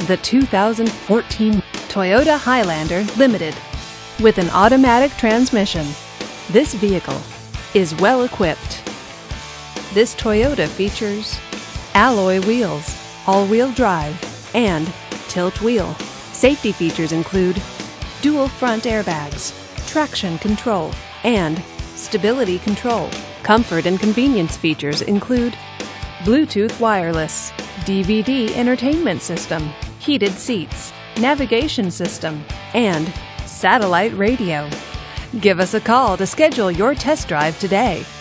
the 2014 Toyota Highlander Limited. With an automatic transmission, this vehicle is well equipped. This Toyota features alloy wheels, all-wheel drive, and tilt wheel. Safety features include dual front airbags, traction control, and stability control. Comfort and convenience features include Bluetooth wireless, DVD entertainment system, heated seats, navigation system, and satellite radio. Give us a call to schedule your test drive today.